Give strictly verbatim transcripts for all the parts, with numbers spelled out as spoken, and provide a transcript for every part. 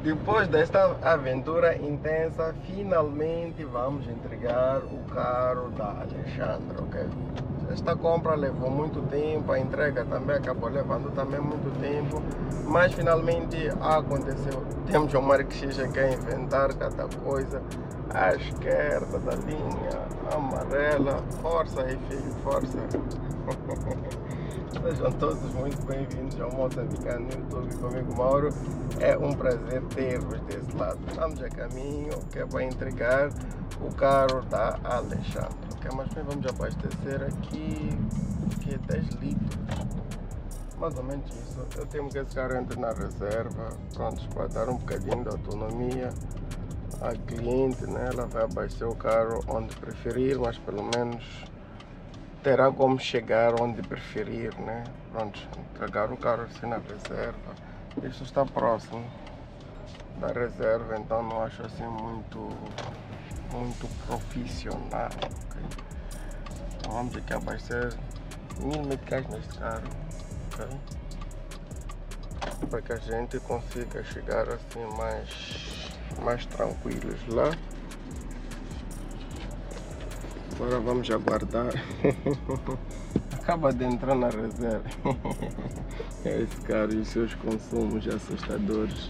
Depois desta aventura intensa, finalmente vamos entregar o carro da Alexandra, ok? Esta compra levou muito tempo, a entrega também acabou levando também muito tempo, mas finalmente aconteceu. Temos um marxista que é inventar cada coisa, à esquerda da linha amarela. Força aí, filho, força! Sejam todos muito bem-vindos ao Moçambicano no YouTube comigo, Mauro. É um prazer ter-vos desse lado. Estamos a caminho, que é para entregar o carro da Alexandra. Okay? Mas bem, vamos abastecer aqui, que é dez litros. Mais ou menos isso. Eu tenho que esse carro entre na reserva, pronto, para dar um bocadinho de autonomia à cliente, né? Ela vai abastecer o carro onde preferir, mas pelo menos terá como chegar onde preferir, né? Pronto, entregar o carro assim na reserva. Isso está próximo da reserva, então não acho assim muito, muito profissional. Okay? Então vamos aqui abastecer mil meticais neste carro, okay? Para que a gente consiga chegar assim mais, mais tranquilos lá. Agora vamos aguardar. Acaba de entrar na reserva. Esse carro e os seus consumos assustadores.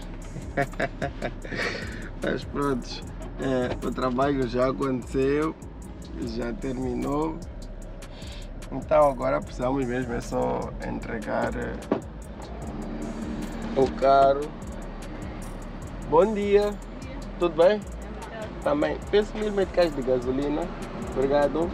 Mas pronto, é, o trabalho já aconteceu, já terminou. Então agora precisamos mesmo é só entregar o carro. Bom dia, tudo bem? Também, peço mil meticais de gasolina. Obrigado.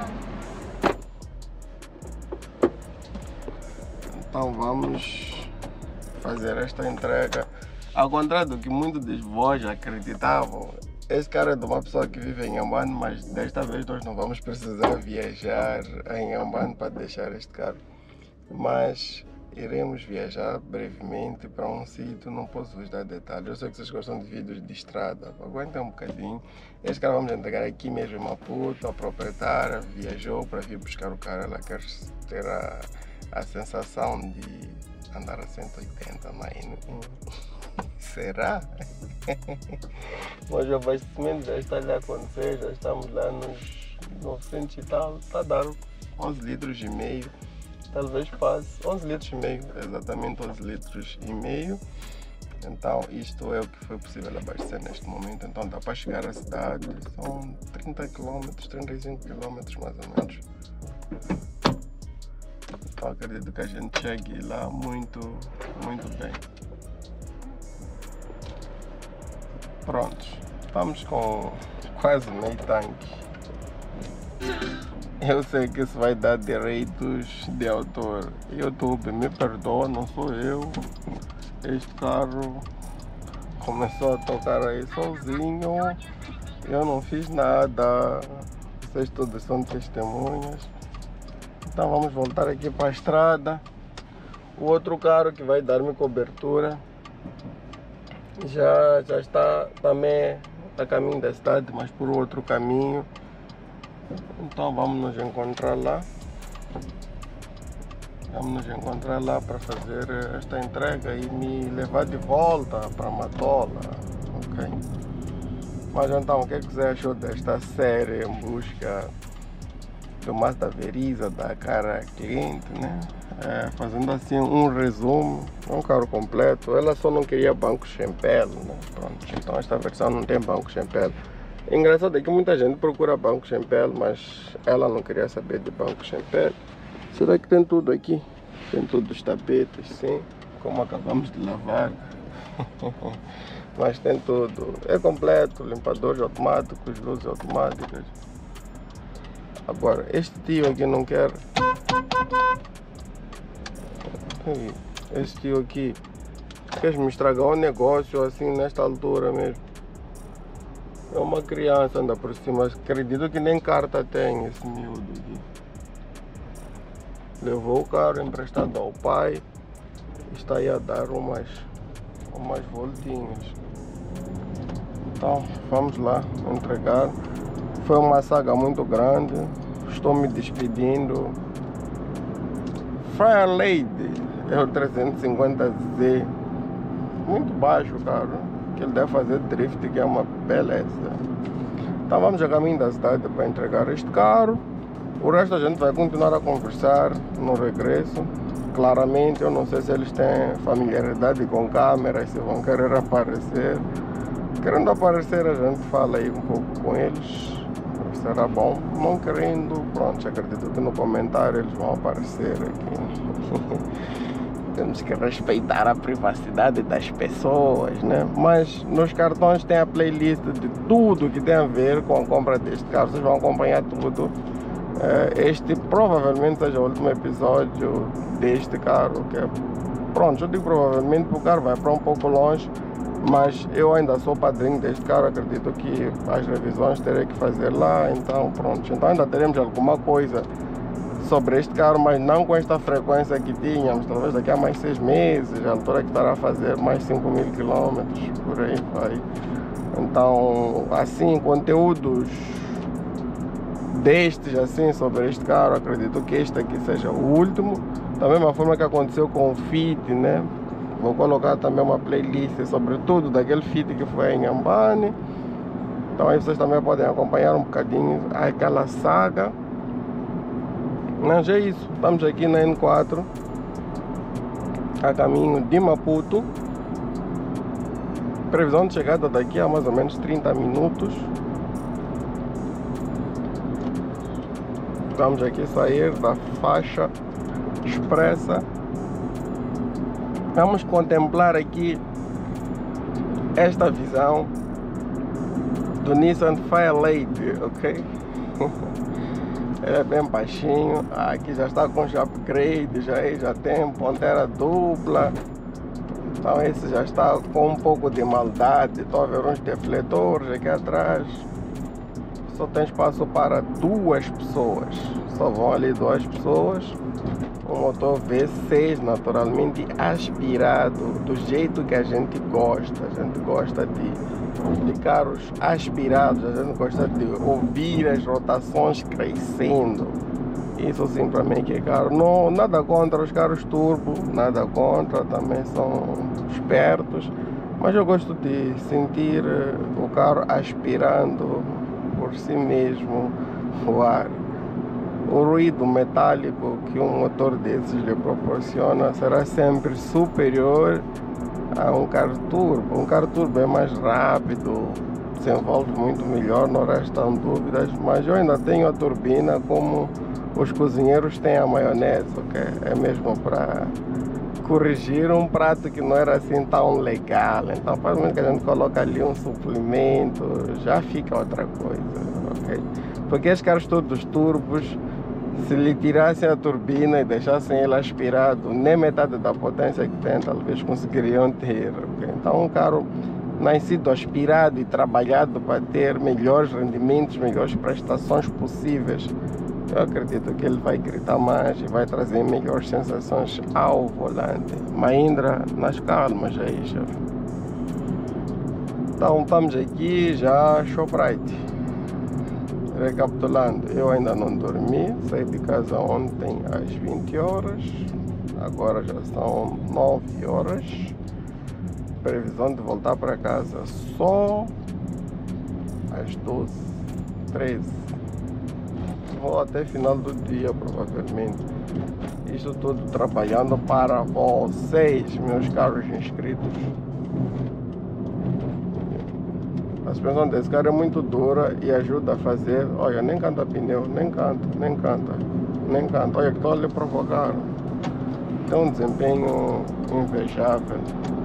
Então vamos fazer esta entrega. Ao contrário do que muitos de vós acreditavam, esse cara é de uma pessoa que vive em Inhambane, mas desta vez nós não vamos precisar viajar em Inhambane para deixar este carro. Mas iremos viajar brevemente para um sítio, não posso vos dar detalhes. Eu sei que vocês gostam de vídeos de estrada, aguentem um bocadinho. Este cara vamos entregar aqui mesmo em Maputo. A proprietária viajou para vir buscar o carro, ela quer ter a, a sensação de andar a cento e oitenta, mas será? Mas o abastecimento já está ali a acontecer, já estamos lá nos novecentos e tal, está a dar onze litros e meio. Talvez passe onze litros e meio, exatamente onze litros e meio. Então isto é o que foi possível abastecer neste momento. Então dá para chegar à cidade, são trinta quilômetros, trinta e cinco quilômetros mais ou menos. Então acredito que a gente chegue lá muito, muito bem. Prontos, estamos com quase meio tanque. Eu sei que isso vai dar direitos de autor. YouTube, me perdoa, não sou eu. Este carro começou a tocar aí sozinho. Eu não fiz nada. Vocês todos são testemunhas. Então vamos voltar aqui para a estrada. O outro carro que vai dar-me cobertura já, já está também a caminho da cidade, mas por outro caminho. Então vamos nos encontrar lá. Vamos nos encontrar lá para fazer esta entrega e me levar de volta para Matola, ok? Mas então, o que, é que você achou desta série em busca do Mazda Veriza, da cara cliente, né? É, fazendo assim um resumo, um carro completo. Ela só não queria banco Chempel, né? Pronto, então esta versão não tem banco Chempel. Engraçado é que muita gente procura banco Chempel, mas ela não queria saber de banco Chempel. Será que tem tudo aqui? Tem tudo os tapetes, sim, como acabamos de lavar. Mas tem tudo. É completo, limpadores automáticos, luzes automáticas. Agora, este tio aqui não quer. Este tio aqui quer me estragar um negócio assim nesta altura mesmo. É uma criança, anda por cima. Acredito que nem carta tem esse miúdo aqui. Levou o carro emprestado ao pai. Está aí a dar umas, umas voltinhas. Então vamos lá entregar. Foi uma saga muito grande. Estou me despedindo. Fire Lady é o trezentos e cinquenta Z. Muito baixo, cara. que ele deve fazer drift, que é uma beleza. Então vamos a caminho da cidade para entregar este carro. O resto a gente vai continuar a conversar no regresso. Claramente eu não sei se eles têm familiaridade com câmeras, se vão querer aparecer. Querendo aparecer, a gente fala aí um pouco com eles, será bom. Não querendo, pronto, acredito que no comentário eles vão aparecer aqui. Temos que respeitar a privacidade das pessoas, né? Mas nos cartões tem a playlist de tudo que tem a ver com a compra deste carro. Vocês vão acompanhar tudo. Este provavelmente seja o último episódio deste carro, que é, pronto, eu digo provavelmente porque o carro vai para um pouco longe. Mas eu ainda sou padrinho deste carro, acredito que as revisões terei que fazer lá, então pronto. Então ainda teremos alguma coisa sobre este carro, mas não com esta frequência que tínhamos. Talvez daqui a mais seis meses, a altura que estará a fazer mais cinco mil quilômetros, por aí vai. Então, assim, conteúdos destes, assim, sobre este carro, acredito que este aqui seja o último. Da mesma forma que aconteceu com o Fit, né? Vou colocar também uma playlist sobre tudo daquele feat que foi em Ambane. Então aí vocês também podem acompanhar um bocadinho aquela saga. Mas é isso, estamos aqui na N quatro, a caminho de Maputo. Previsão de chegada daqui a mais ou menos trinta minutos. Vamos aqui sair da faixa expressa. Vamos contemplar aqui esta visão do Nissan Fairlady, ok? Ele é bem baixinho, aqui já está com os upgrades, já, já tem ponteira dupla. Então esse já está com um pouco de maldade. Estou a ver uns defletores aqui atrás. Só tem espaço para duas pessoas, só vão ali duas pessoas. Um motor V seis naturalmente aspirado, do jeito que a gente gosta. A gente gosta de, de carros aspirados, a gente gosta de ouvir as rotações crescendo. Isso sim para mim que é caro. Não, nada contra os carros turbo, nada contra, também são espertos. Mas eu gosto de sentir o carro aspirando por si mesmo o ar. O ruído metálico que um motor desses lhe proporciona será sempre superior a um carro turbo. Um carro turbo é mais rápido, se envolve muito melhor, não restam dúvidas, mas eu ainda tenho a turbina como os cozinheiros têm a maionese, ok? É mesmo para corrigir um prato que não era assim tão legal. Então, faz muito que a gente coloca ali um suplemento, já fica outra coisa, ok? Porque esses carros todos turbos, se lhe tirassem a turbina e deixassem ele aspirado, nem metade da potência que tem, talvez conseguiriam ter. Okay? Então, um carro nascido aspirado e trabalhado para ter melhores rendimentos, melhores prestações possíveis, eu acredito que ele vai gritar mais e vai trazer melhores sensações ao volante. Mahindra nas calmas aí, chefe. Então, estamos aqui já, Shoprite. Recapitulando, eu ainda não dormi, saí de casa ontem às vinte horas, agora já são nove horas, previsão de voltar para casa só às doze, treze, vou até final do dia provavelmente, isso tudo trabalhando para vocês, meus caros inscritos. A suspensão desse carro é muito dura e ajuda a fazer, olha, nem canta pneu, nem canta, nem canta, nem canta, olha que estou a lhe provocar. Tem um desempenho invejável.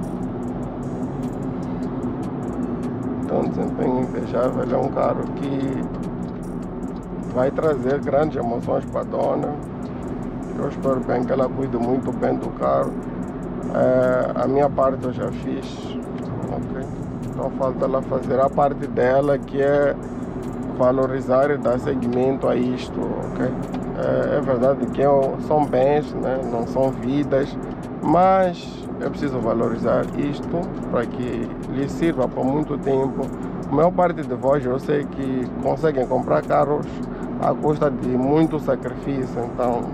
Tem um desempenho invejável, é um carro que vai trazer grandes emoções para a dona. Eu espero bem que ela cuide muito bem do carro. É, a minha parte eu já fiz, ok? Então falta ela fazer a parte dela, que é valorizar e dar seguimento a isto, ok? É, é verdade que eu, são bens, né? Não são vidas, mas eu preciso valorizar isto para que lhe sirva por muito tempo. A maior parte de vós eu sei que conseguem comprar carros à custa de muito sacrifício, então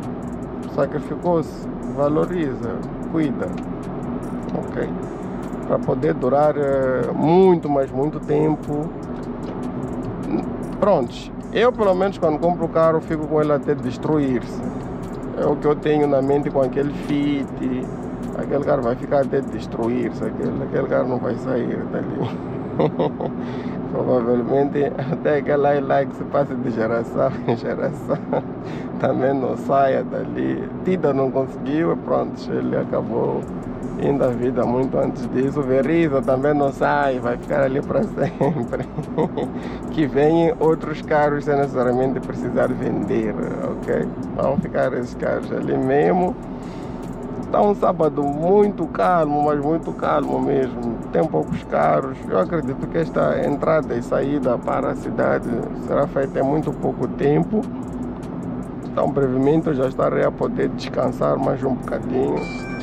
sacrificou-se, valoriza, cuida, ok? para poder durar uh, muito, mas muito tempo. Prontos, eu pelo menos quando compro o carro fico com ele até destruir-se. É o que eu tenho na mente com aquele Fit. Aquele carro vai ficar até destruir-se, aquele, aquele carro não vai sair dali. Provavelmente até aquela Hilux se passa de geração em geração, também não saia dali. Tida não conseguiu e pronto, ele acabou indo a vida muito antes disso. O Veriza também não sai, vai ficar ali para sempre. Que venham outros carros sem necessariamente precisar vender, ok? Vão ficar esses carros ali mesmo. Está um sábado muito calmo, mas muito calmo mesmo. Tem poucos carros. Eu acredito que esta entrada e saída para a cidade será feita em muito pouco tempo. Então brevemente eu já estarei a poder descansar mais um bocadinho.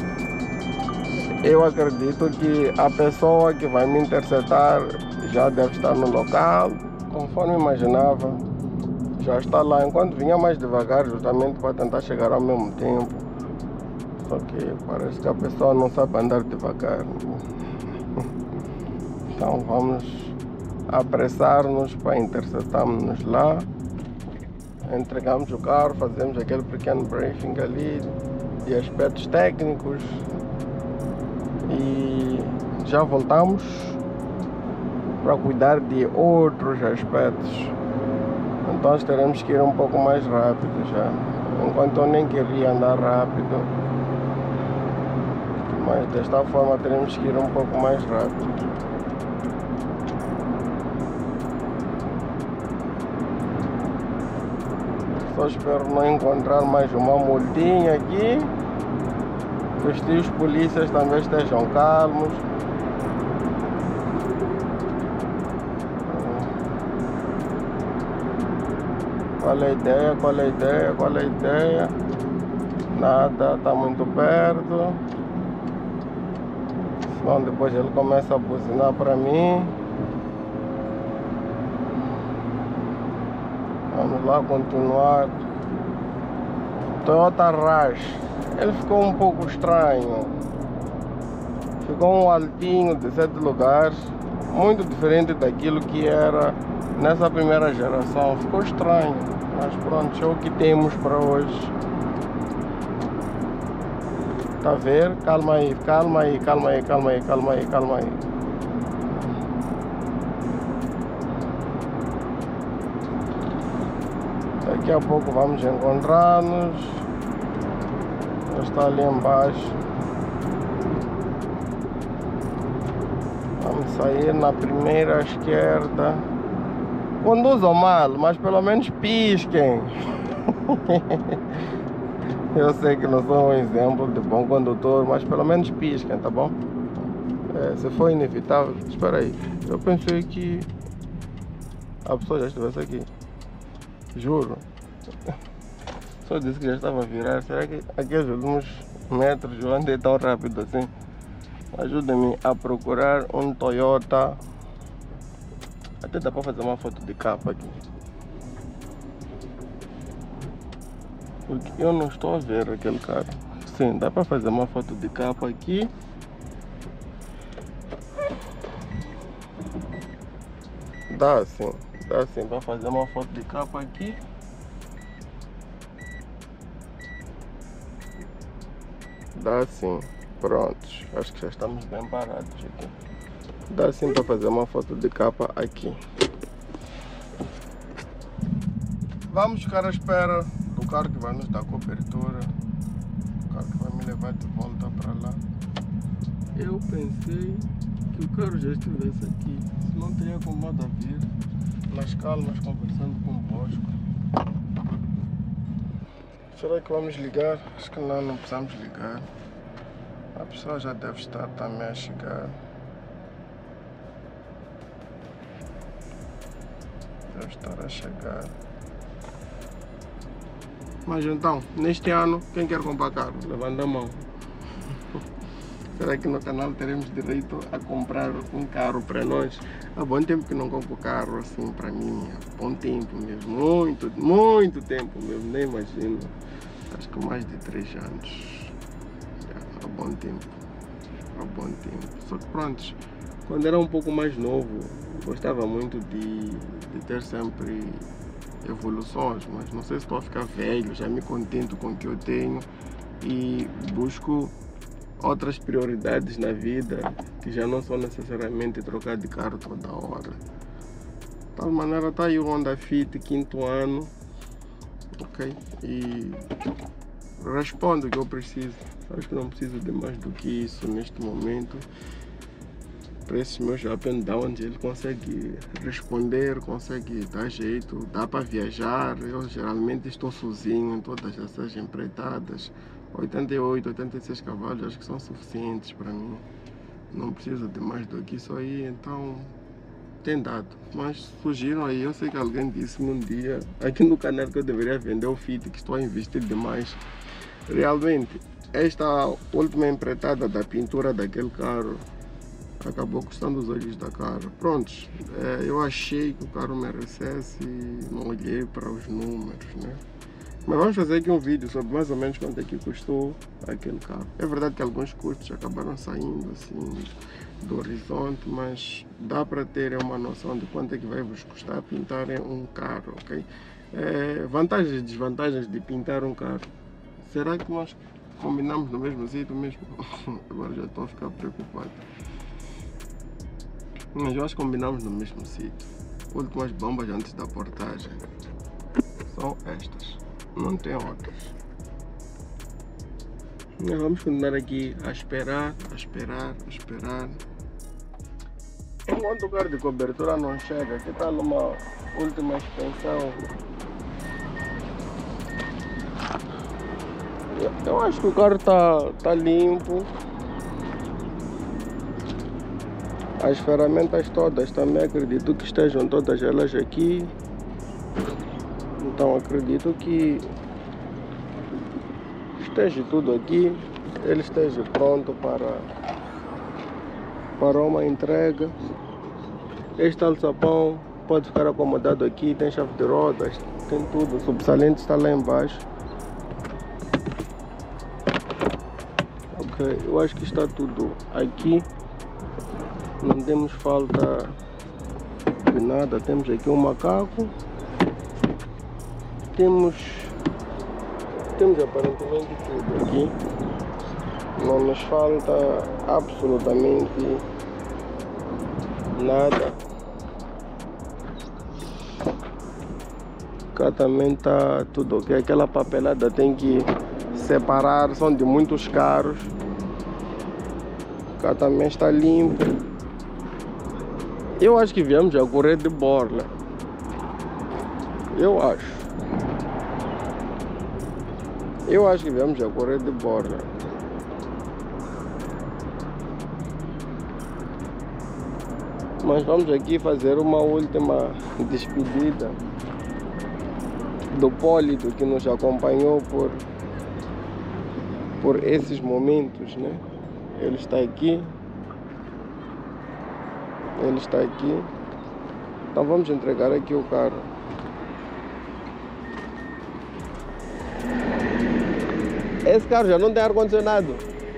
Eu acredito que a pessoa que vai me interceptar já deve estar no local. Conforme imaginava, já está lá. Enquanto vinha mais devagar, justamente para tentar chegar ao mesmo tempo. Só que parece que a pessoa não sabe andar devagar. Então vamos apressar-nos para interceptarmos lá. Entregamos o carro, fazemos aquele pequeno briefing ali de aspectos técnicos. E já voltamos para cuidar de outros aspectos. Então nós teremos que ir um pouco mais rápido já. Enquanto eu nem queria andar rápido. Mas desta forma teremos que ir um pouco mais rápido. Só espero não encontrar mais uma multinha aqui. Que os tios polícias também estejam calmos. Qual é a ideia? Qual é a ideia? Qual é a ideia? Nada, está muito perto. Senão depois ele começa a buzinar para mim. Vamos lá continuar. Toyota Rush. Ele ficou um pouco estranho. Ficou um altinho de sete lugares. Muito diferente daquilo que era nessa primeira geração. Ficou estranho. Mas pronto, é o que temos para hoje. Tá a ver? Calma aí, calma aí, calma aí, calma aí, calma aí, calma aí. Daqui a pouco vamos encontrar-nos. Está ali embaixo. Vamos sair na primeira esquerda. Conduzam mal, mas pelo menos pisquem. Eu sei que não sou um exemplo de bom condutor, mas pelo menos pisquem, tá bom? É, se for inevitável, espera aí. Eu pensei que a pessoa já estivesse aqui. Juro. Só disse que já estava a virar. Será que aqueles últimos metros eu andei tão rápido assim? Ajude-me a procurar um Toyota. Até dá para fazer uma foto de capa aqui. Porque eu não estou a ver aquele carro. Sim, dá para fazer uma foto de capa aqui. Dá sim, dá sim para fazer uma foto de capa aqui. Dá sim, prontos. Acho que já estamos bem parados aqui. Dá sim para fazer uma foto de capa aqui. Vamos ficar à espera do carro que vai nos dar cobertura. O carro que vai me levar de volta para lá. Eu pensei que o carro já estivesse aqui. Se não teria acomodado a vir nas calmas conversando convosco. Será que vamos ligar? Acho que não, não precisamos ligar. A pessoa já deve estar também a chegar. Deve estar a chegar. Mas então, neste ano, quem quer comprar carro? Levanta a mão. Será que no canal teremos direito a comprar um carro para nós? Há bom tempo que não compro carro assim para mim. Há bom tempo mesmo. Muito, muito tempo mesmo. Nem imagino. Acho que mais de três anos. Há bom tempo. há bom tempo. Só que pronto, quando era um pouco mais novo, gostava muito de, de ter sempre evoluções, mas não sei se estou a ficar velho, já me contento com o que eu tenho e busco outras prioridades na vida que já não são necessariamente trocar de carro toda hora. De tal maneira está aí o Honda Fit, quinto ano, ok? E respondo o que eu preciso. Acho que não preciso de mais do que isso neste momento. Para esses meus up and downs, ele consegue responder, consegue dar jeito, dá para viajar. Eu geralmente estou sozinho em todas essas empreitadas. oitenta e oito, oitenta e seis cavalos acho que são suficientes para mim. Não preciso de mais do que isso aí, então tem dado. Mas surgiram aí, eu sei que alguém disse-me um dia aqui no canal que eu deveria vender o Fit, que estou a investir demais. Realmente, esta última empreitada da pintura daquele carro acabou custando os olhos da cara. Prontos, é, eu achei que o carro merecesse e não olhei para os números, né? Mas vamos fazer aqui um vídeo sobre mais ou menos quanto é que custou aquele carro. É verdade que alguns custos acabaram saindo assim do horizonte, mas dá para ter uma noção de quanto é que vai vos custar pintar um carro, ok? É, vantagens e desvantagens de pintar um carro. Será que nós combinamos no mesmo sítio mesmo? Agora já estou a ficar preocupado. Mas eu acho que combinamos no mesmo sítio. Últimas bombas antes da portagem são estas. Não tem outras. Nós vamos continuar aqui a esperar, a esperar, a esperar. Enquanto o carro de cobertura não chega, que tal uma última extensão? Eu acho que o carro tá, tá limpo. As ferramentas todas também acredito que estejam todas elas aqui. Então acredito que esteja tudo aqui, ele esteja pronto para, para uma entrega. Este alçapão pode ficar acomodado aqui, tem chave de rodas, tem tudo, o subsalente está lá embaixo. Ok, eu acho que está tudo aqui, não temos falta de nada. Temos aqui um macaco. Temos, temos aparentemente tudo aqui, não nos falta absolutamente nada. Cá também está tudo ok, aquela papelada tem que separar, são de muitos carros. Cá também está limpo. Eu acho que viemos a correr de borla, eu acho. Eu acho que viemos a correr de borla. Mas vamos aqui fazer uma última despedida do Pólido que nos acompanhou por, por esses momentos, né? Ele está aqui. Ele está aqui. Então vamos entregar aqui o carro. Esse carro já não tem ar-condicionado.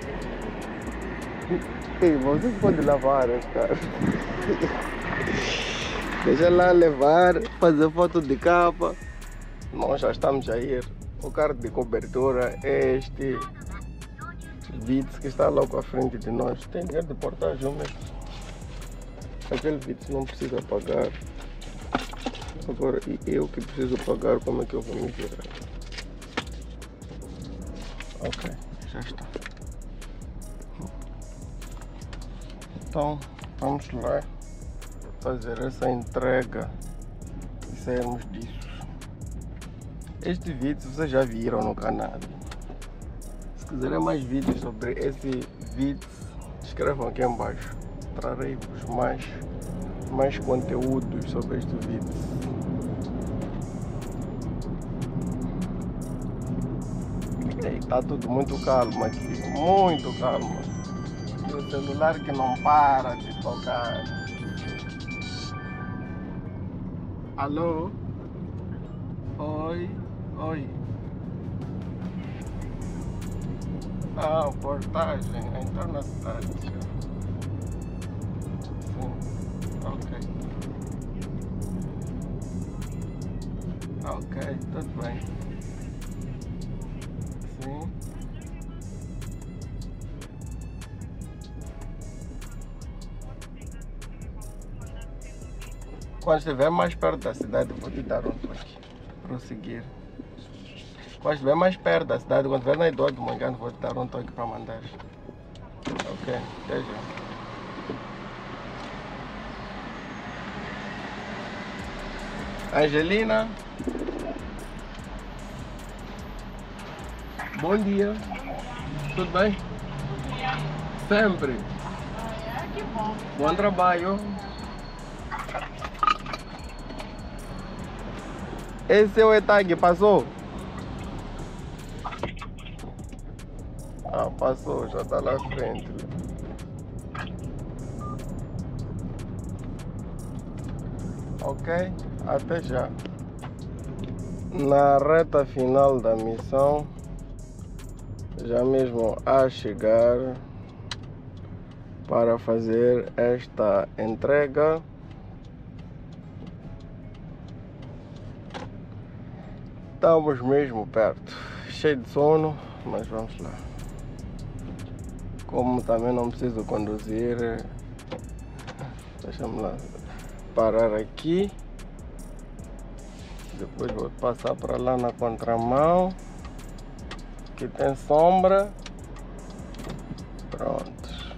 Você pode lavar esse carro. Deixa lá levar, fazer foto de capa. Nós já estamos a ir. O carro de cobertura é este Vitz que está logo à frente de nós. Tem dinheiro de portagem mesmo. Aquele Vitz não precisa pagar. Agora, e eu que preciso pagar, como é que eu vou me virar? Ok, já está. Então, vamos lá fazer essa entrega e sairmos disso. Este vídeo vocês já viram no canal. Se quiserem mais vídeos sobre esse vídeo, escrevam aqui embaixo. Trarei-vos mais, mais conteúdos sobre este vídeo. Está tudo muito calmo aqui, muito calmo. E o celular que não para de tocar. Alô? Oi? Oi? Ah, portagem, entrar na cidade. Sim, ok. Ok, tudo bem. Sim. Quando estiver mais perto da cidade, vou te dar um toque. Prosseguir. Quando estiver mais perto da cidade, quando estiver na Eduardo do Mangano, vou te dar um toque para mandar. Ok, até já. Angelina. Bom dia. Tudo bem? Sempre. Ah, é? Que bom. Bom trabalho. Esse seu E-Tag passou? Ah, passou, já está lá à frente. Ok, até já. Na reta final da missão, já mesmo a chegar para fazer esta entrega. Estamos mesmo perto, cheio de sono, mas vamos lá. Como também não preciso conduzir, deixa-me lá parar aqui. Depois vou passar para lá na contramão, que tem sombra. Pronto.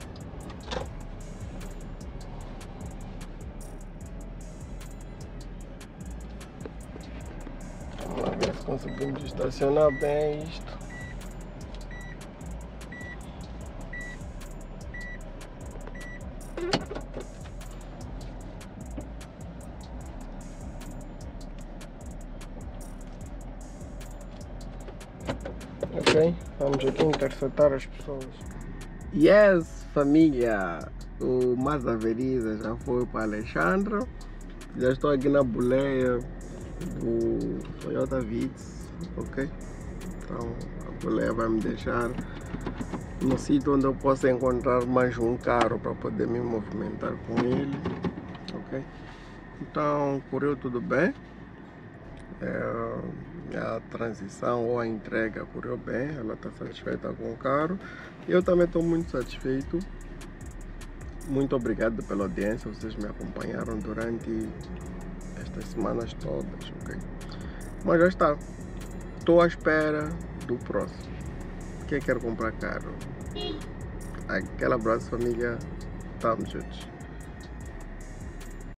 Vamos lá ver se conseguimos estacionar bem isto. Ok, vamos aqui interceptar as pessoas. Yes, família! O Mazaveriza já foi para Alexandre. Já estou aqui na boleia do Toyota Vitz, ok? Então a boleia vai me deixar no sítio onde eu possa encontrar mais um carro para poder me movimentar com ele, ok? Então correu tudo bem. É, a transição ou a entrega correu bem, ela está satisfeita com o carro. Eu também estou muito satisfeito. Muito obrigado pela audiência, vocês me acompanharam durante estas semanas todas, ok? Mas já está, estou à espera do próximo. Quem quer comprar carro? Aquele abraço, família, estamos juntos.